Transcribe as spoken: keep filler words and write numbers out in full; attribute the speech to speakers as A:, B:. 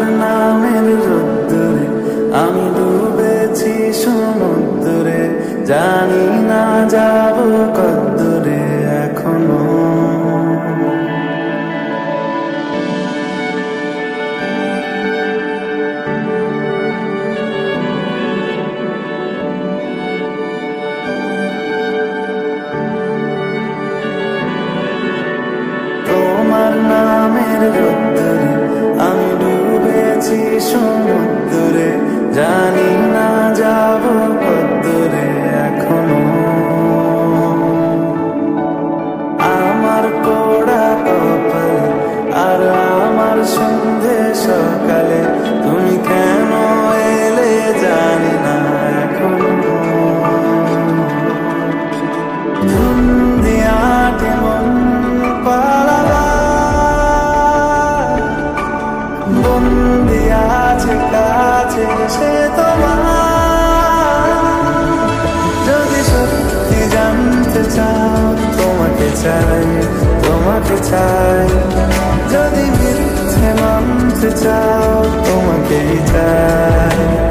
A: নামের রোদ্দুরে আমি ডুবেছি সমুদ্রে, জানি না যাব কদ্দুরে এখনো। তোমার নামের রোদ্দুরে আমি ডুবেছি সমুদ্রে, জানি না যাব কদ্দুরে এখনো। আমার পোড়া কপালে আর আমার সন্ধে সকালে তুমি কেন এলে জানি না এখনো। ধুম দিয়াটে মন পালালা বন্দি আছে কাছে সে তোমার। যদি সত্যি জানতে চাও তোমাকে চাই, তোমাকে চাই। যদি মিথ্যে মানতে চাও তোমাকেই চাই।